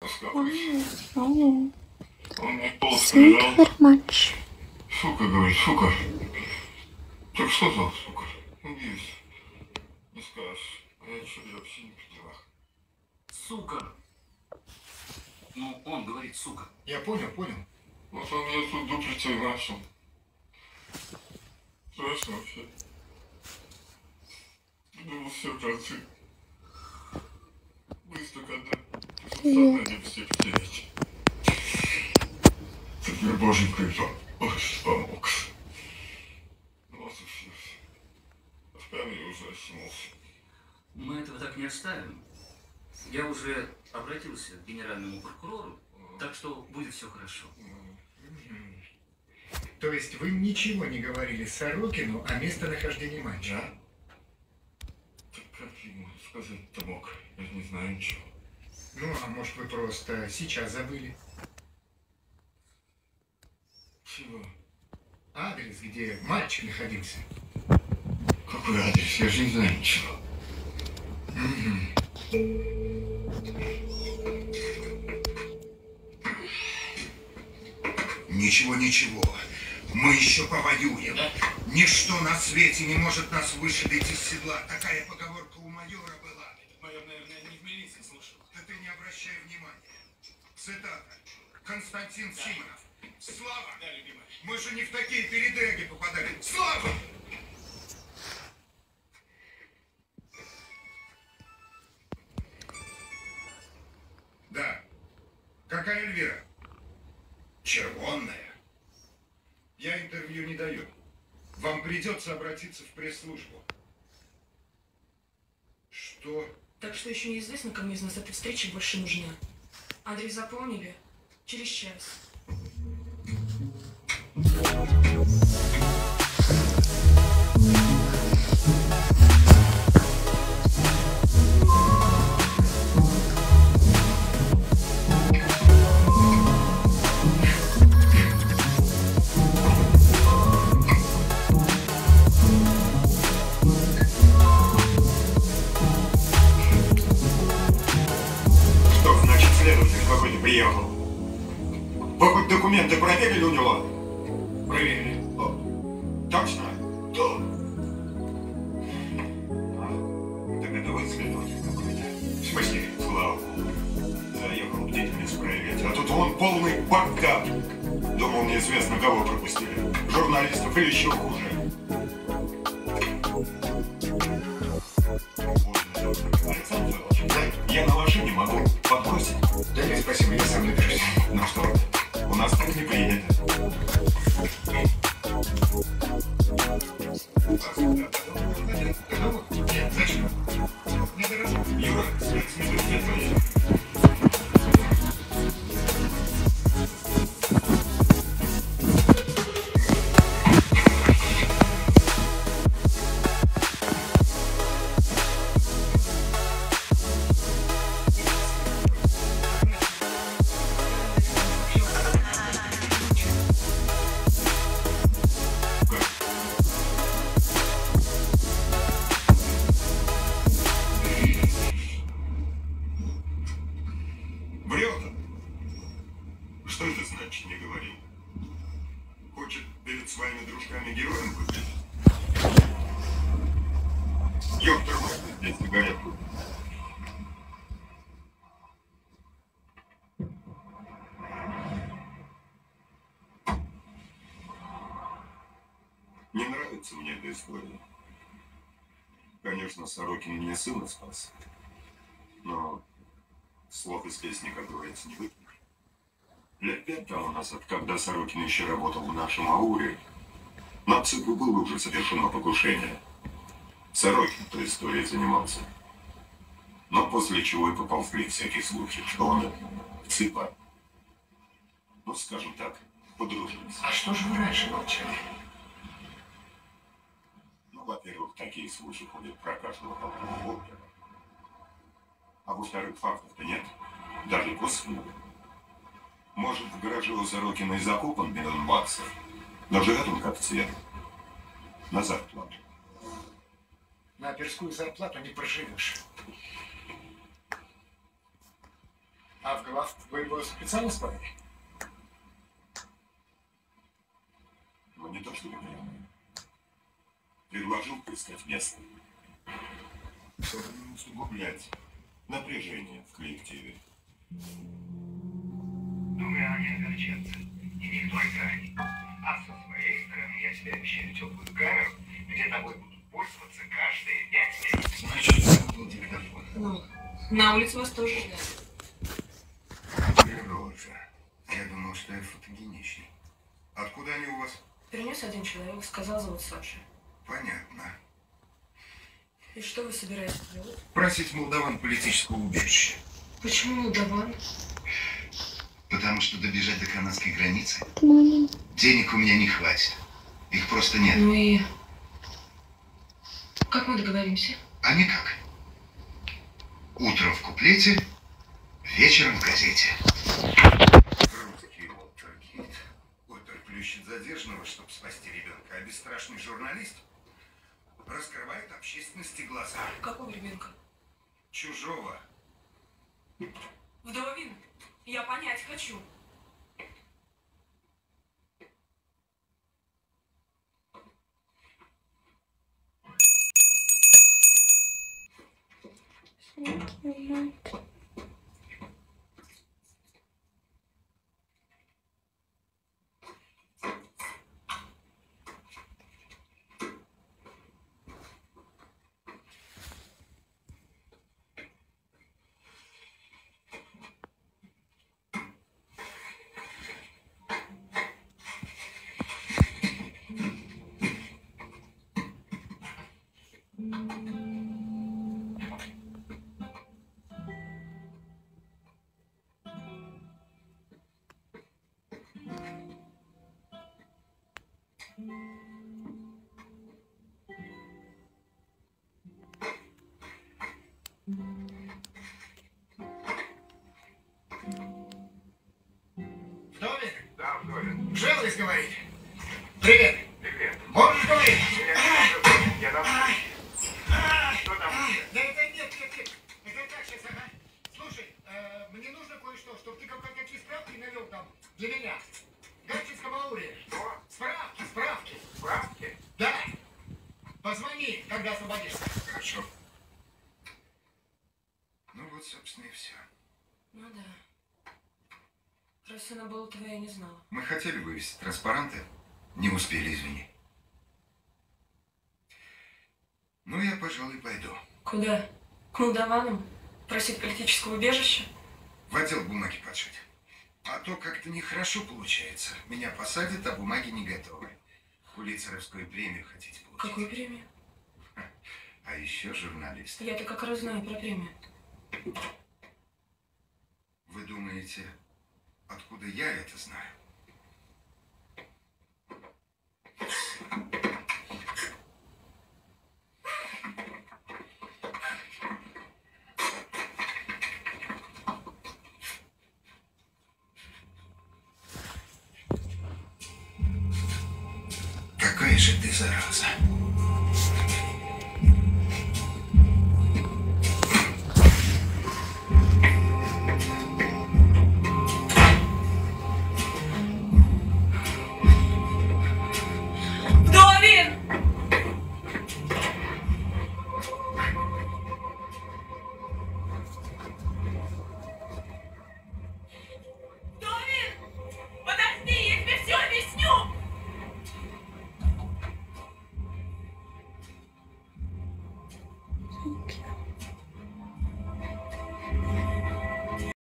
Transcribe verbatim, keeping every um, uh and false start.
Oh, thank you very much. Сука, говорит, сука. Так что за сука? Есть. Не скажешь. А я что, я вообще не при делах. Сука. Ну, он говорит сука. Я понял, понял. Вот он меня тут дуплицей и начал. Страшно вообще. Думал, все, концы. Быстро, когда сознание все потерять. Теперь боженька Ой, помог. Вот и все. В камере уже очнулся. Мы этого так не оставим. Я уже обратился к генеральному прокурору, так что будет все хорошо. То есть вы ничего не говорили Сорокину о местонахождении мальчика? Да? Так как ему сказать-то мог? Я не знаю ничего. Ну, а может вы просто сейчас забыли? Чего? Адрес, где мальчик находился. Какой адрес? Я же не знаю ничего. Ничего, ничего. Мы еще повоюем. Ничто на свете не может нас вышибить из седла. Такая поговорка у майора была. Майор, наверное, не в милиции слушал. Да ты не обращай внимания. Цитата. Константин да. Симонов. Слава! Да, любимый. Мы же не в такие передряги попадали. Слава! Да. Какая Эльвира? Червонная. Я интервью не даю. Вам придется обратиться в пресс-службу. Что? Так что еще неизвестно, кому из нас эта встреча больше нужна. Адрес запомнили? Через час. Что значит следователь какой не приехал? Вы хоть документы проверили у него? Проверили. О, точно? Да. Так это вы следователь какой-то? В смысле? Слава. Заехал бдительность проверять, а тут он полный бардак. Думал, неизвестно кого пропустили. Журналистов или еще хуже. Александр Федорович, да? Я на машине могу подбросить. Да нет, спасибо, я сам напишусь. Ну что, у нас так не принято. Зачем? Не дорожу. Юра, смешно, нет, конечно. Врет он. Что это значит, не говорил? Хочет перед своими дружками героем выглядеть? Ёптер мать, здесь сигаретку. Не нравится мне эта история. Конечно, Сорокин мне сына спас. Но слов из песни, как говорится, не выкинешь. Лет пять тому назад, когда Сорокин еще работал в нашем ауре, на ЦИПу было уже совершено покушение. Сорокин той историей занимался. Но после чего и поползли всякие слухи, что он в ЦИПа. Ну, скажем так, подружились. А что же вы раньше молчали? Ну, во-первых, такие слухи ходят про каждого толкового опера. А во-вторых, фактов-то нет. Даже косвенно. Может, в гараже у Сорокина и закопан миллион баксов, но живет он как цвет. На зарплату. На оперскую зарплату не проживешь. А в глав вы его специально спали? Но не то, чтобы прямо. Предложил поискать место. Чтобы не усугублять напряжение в коллективе. Думаю, они огорчатся. И не только они. А со своей стороны я себе обещаю теплую камеру, где тобой будут пользоваться каждые пять минут. Значит, это был диктофон. Ну, на улице вас тоже ждали. Рожа. Я думал, что я фотогеничный. Откуда они у вас? Принес один человек, сказал, зовут Саша. Понятно. И что вы собираетесь делать? Просить молдаван политического убежища. Почему молдаван? Потому что добежать до канадской границы Good morning. денег у меня не хватит. Их просто нет. Ну и... Как мы договоримся? А никак. Утром в куплете, вечером в газете. Русский Уолтергейт. Опер плющит задержанного, чтобы спасти ребенка, а бесстрашный журналист раскрывает общественности глаза. Какого ребенка? Чужого. Вдовин, я понять хочу. Thank you, Mike. Вдовин? Да, Вдовин. Желтый говорит. Привет. Привет. Можешь говорить? Я дам. Что там? Да это нет, нет, нет. Это так сейчас, ага. Слушай, э, мне нужно кое-что, чтобы ты какие справки навел там для меня. Гатчинского Аури. Что? Справки, справки. Справки? Да. Позвони, когда освободишься. Хорошо. Ну вот, собственно, и все. Ну да. Раз она была твоя, я не знала. Мы хотели вывесить транспаранты, не успели, извини. Ну, я, пожалуй, пойду. Куда? К молдаванам? Просить политического убежища? В отдел бумаги подшить. А то как-то нехорошо получается. Меня посадят, а бумаги не готовы. Пулитцеровскую премию хотите получить? Какую премию? А еще журналист. Я-то как раз знаю про премию. Вы думаете, откуда я это знаю? Какая же ты зараза. Вдовин! Вдовин! Подожди, я тебе все объясню! Thank you.